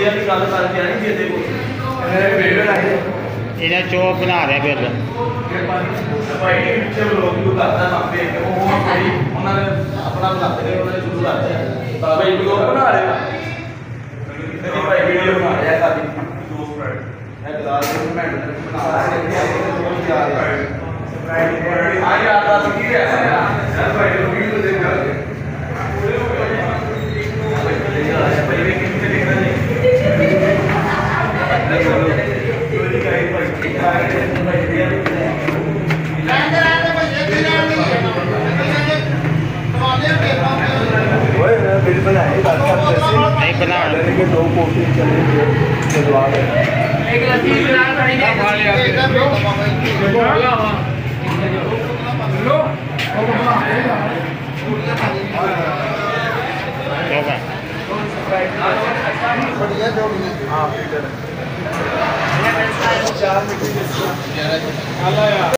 वाली गल करके आई जेते को इन्हें चौक बना रहे बिल भाई पिछले लोग भी करता काम पे वो भाई उन्होंने अपना बनाते रहे उन्होंने शुरू करते हैं भाई वीडियो बना रहे हैं भाई वीडियो बना रहे हैं काफी दोस्त फ्रेंड है गलास में बना रहे हैं आज आता है यार भाई वीडियो देख रहे हैं भाई वे कितने देख रहे हैं चोरी का ही भाई बिल बनाए नहीं बना के 2 कोटी चलेंगे जवाब एक लस्सी बना पड़ेगा खा लिया लो बढ़िया जो हां 4 मीटर